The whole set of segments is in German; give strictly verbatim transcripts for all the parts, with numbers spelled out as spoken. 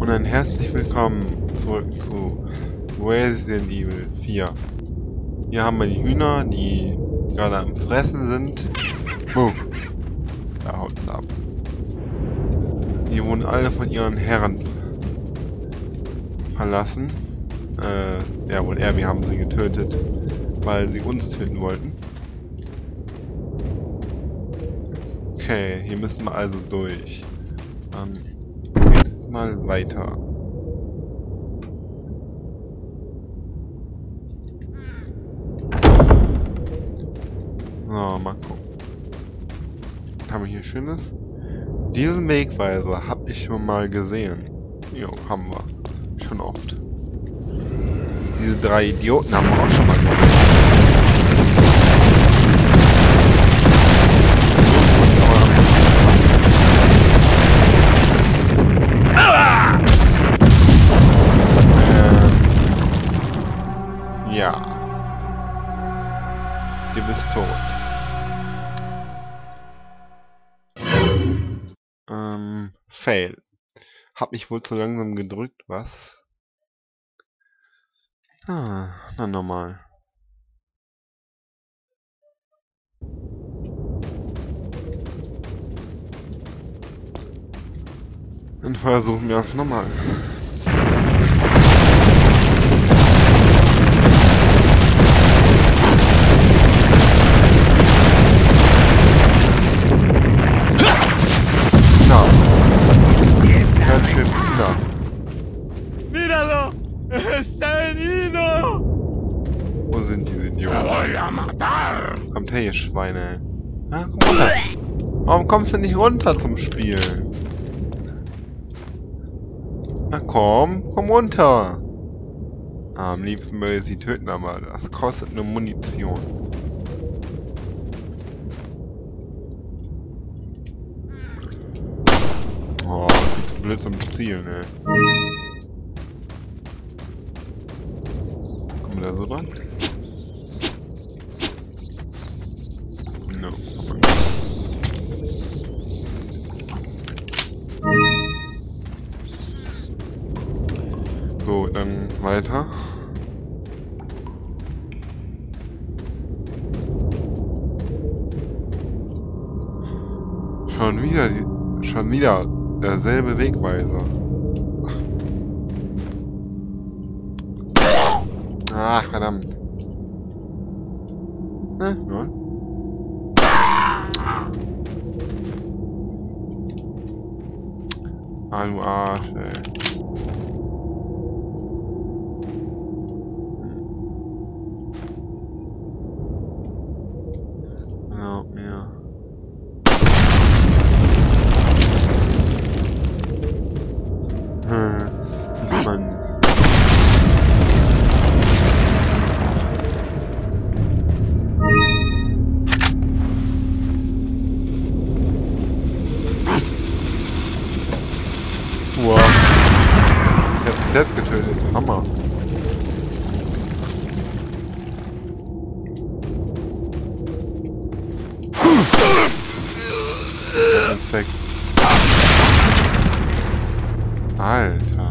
Und ein herzlich willkommen zurück zu Resident Evil vier. Hier haben wir die Hühner, die gerade am Fressen sind. Oh, da haut's ab. Die wurden alle von ihren Herren verlassen. Äh, ja wohl eher, wir haben sie getötet, weil sie uns töten wollten. Okay, hier müssen wir also durch. Ähm, jetzt mal weiter. So, mal gucken. Was haben wir hier Schönes? Diesen Wegweiser habe ich schon mal gesehen. Jo, haben wir. Schon oft. Diese drei Idioten haben wir auch schon mal gesehen. Ja. Du bist tot. Ähm, fail. Hab mich wohl zu langsam gedrückt, was? Ah, na normal. Dann versuchen wir es nochmal. ¡Míralo! ¡Está herido! Wo sind diese Idioten? Kommt her, ihr Schweine. Ah, komm runter. Warum kommst du nicht runter zum Spiel? Na komm, komm runter. Ah, am liebsten würde ich sie töten, aber das kostet nur Munition. Oh, viel zu blöd zum Ziel, ne? Kommen wir da so dran? No, aber nicht. So, dann weiter. Schon wieder, die, schon wieder derselbe Wegweiser. Ach, verdammt. Hä? Nein? Ah, du Arsch, ey. Glaub mir. Hm, ich meine nicht. Wow. Ich hab es jetzt getötet. Hammer. Perfekt. Alter.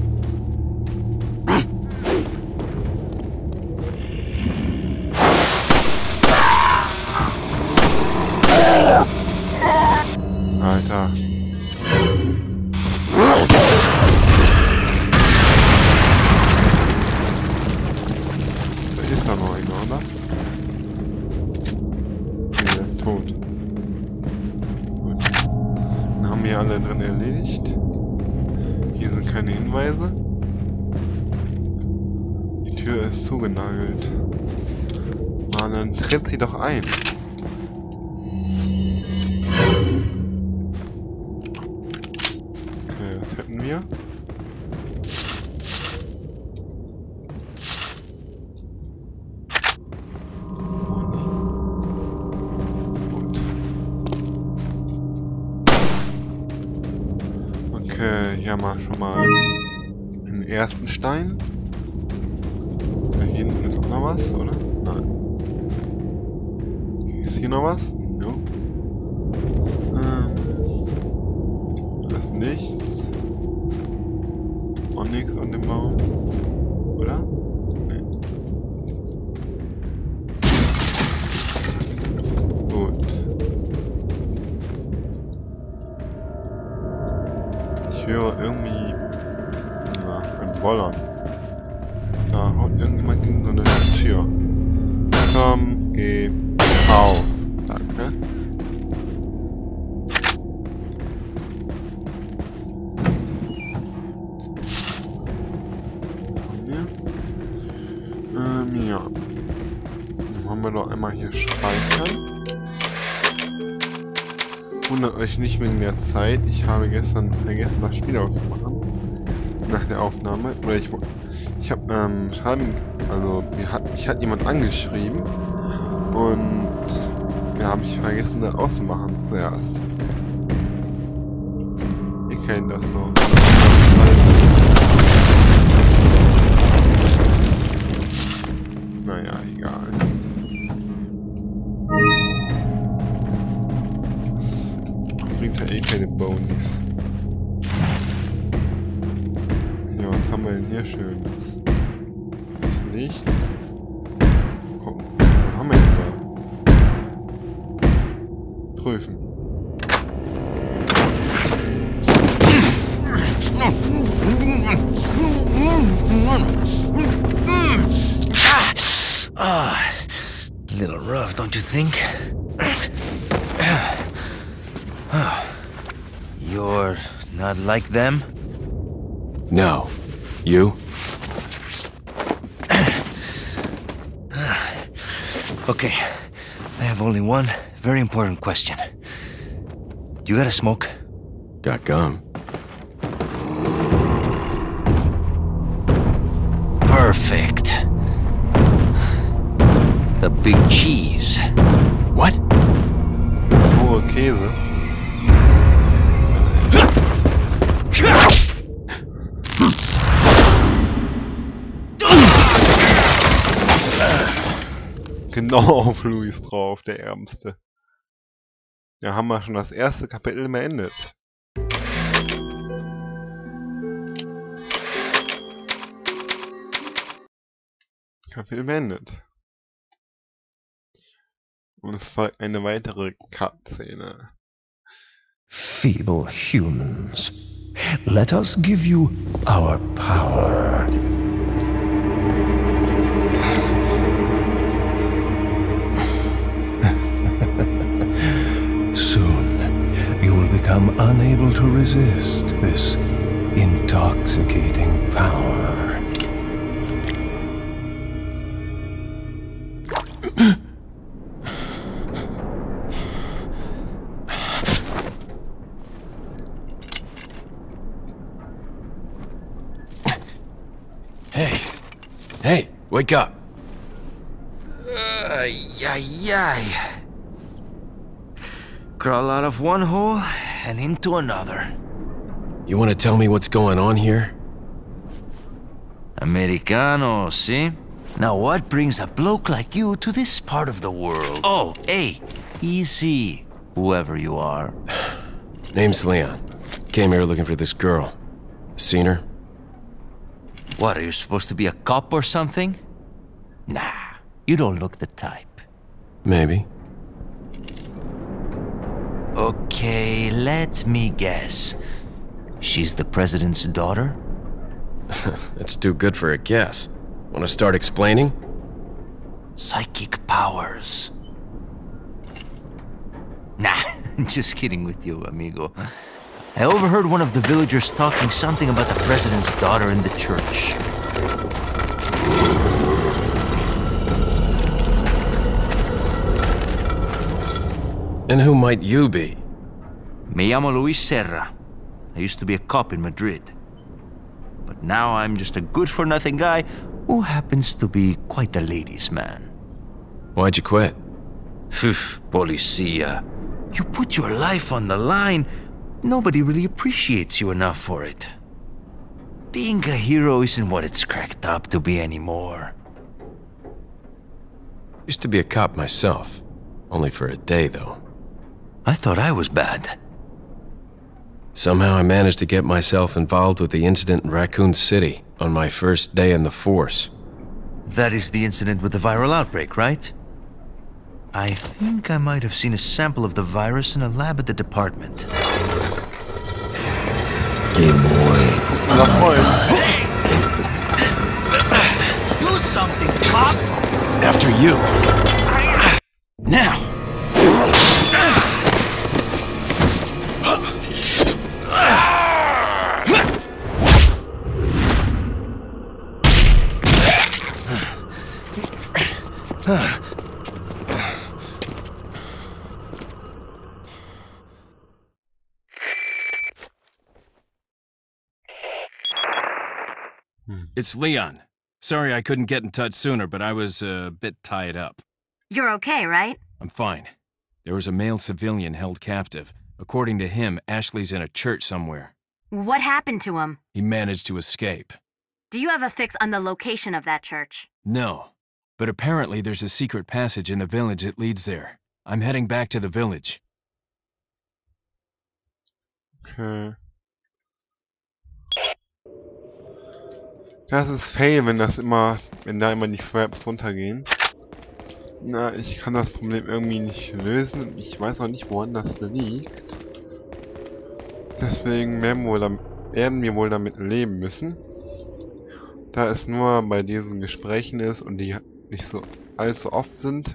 Alter. Da ist da noch einer, oder? Nee, der ist tot. Gut. Dann haben wir alle drin erledigt. Hier sind keine Hinweise. Die Tür ist zugenagelt. Ah, dann tritt sie doch ein. Okay, was hätten wir? Okay, hier haben wir schon mal den ersten Stein. Da hinten ist auch noch was, oder? Nein. Ist hier noch was? No. Ähm, das ist nichts. nichts an dem Baum. Oder? Nee. Gut. Ich höre irgendwie... Na, ein Wollern. Da haut irgendjemand gegen so eine Tür. Komm, geh auf. Danke. Ähm, ja. Dann haben wir noch einmal hier speichern. Wundert euch nicht wegen der Zeit. Ich habe gestern vergessen, das Spiel auszumachen. Nach der Aufnahme. Oder ich ich habe ähm, schreiben, also mir hat mich hat jemand angeschrieben und ja, habe ich vergessen, das auszumachen zuerst. Ihr kennt das so. Naja, egal. Das bringt ja eh keine Bonis. Ja, was haben wir denn hier Schönes? Ist nichts. Gucken, was haben wir denn da? Prüfen. Ah, a little rough, don't you think? You're not like them? No. You? Okay, I have only one very important question. You got a smoke? Got gum. Perfect. The big cheese. What? Hohe Käse. Genau auf Luis drauf, der Ärmste. Ja, haben wir schon das erste Kapitel beendet. Kapitel beendet. Und es folgt eine weitere Cut-Szene. Feeble humans, let us give you our power. Soon, you will become unable to resist this intoxicating power. Hey. Hey, wake up. Ay, ay, ay. Crawl out of one hole and into another. You want to tell me what's going on here? Americano, see? Now what brings a bloke like you to this part of the world? Oh, hey, easy, whoever you are. Name's Leon. Came here looking for this girl. Seen her? What, are you supposed to be a cop or something? Nah, you don't look the type. Maybe. Okay, let me guess. She's the president's daughter? That's too good for a guess. Want to start explaining? Psychic powers. Nah, just kidding with you, amigo. I overheard one of the villagers talking something about the president's daughter in the church. And who might you be? Me llamo Luis Serra. I used to be a cop in Madrid. But now I'm just a good-for-nothing guy who happens to be quite a ladies' man. Why'd you quit? Phew, policia. You put your life on the line. Nobody really appreciates you enough for it. Being a hero isn't what it's cracked up to be anymore. Used to be a cop myself. Only for a day, though. I thought I was bad. Somehow I managed to get myself involved with the incident in Raccoon City on my first day in the Force. That is the incident with the viral outbreak, right? I think I might have seen a sample of the virus in a lab at the department. Hey boy. Do something, cop! After you. Now! It's Leon. Sorry I couldn't get in touch sooner, but I was uh, a bit tied up. You're okay, right? I'm fine. There was a male civilian held captive. According to him, Ashley's in a church somewhere. What happened to him? He managed to escape. Do you have a fix on the location of that church? No, but apparently there's a secret passage in the village that leads there. I'm heading back to the village. Okay. Das ist fail, wenn das immer, wenn da immer die Fraps runtergehen. Na, ich kann das Problem irgendwie nicht lösen. Ich weiß auch nicht, woran das liegt. Deswegen werden wir, wohl damit, werden wir wohl damit leben müssen. Da es nur bei diesen Gesprächen ist und die nicht so allzu oft sind.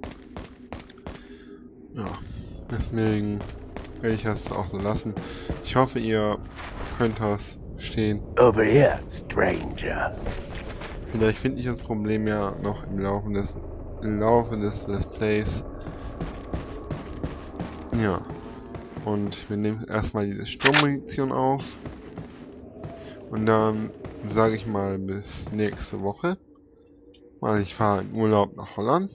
Ja, deswegen werde ich das auch so lassen. Ich hoffe, ihr könnt das stehen. Over here, stranger. Vielleicht finde ich das Problem ja noch im Laufe des, im Laufe des Let's Plays. Ja. Und wir nehmen erstmal diese Sturmmunition auf. Und dann sage ich mal bis nächste Woche. Weil ich fahre in Urlaub nach Holland.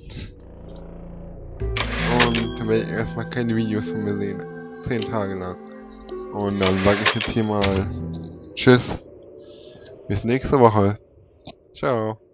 Und dann werde ich erstmal keine Videos von mir sehen. Zehn Tage lang. Und dann sage ich jetzt hier mal Tschüss. Bis nächste Woche. Ciao.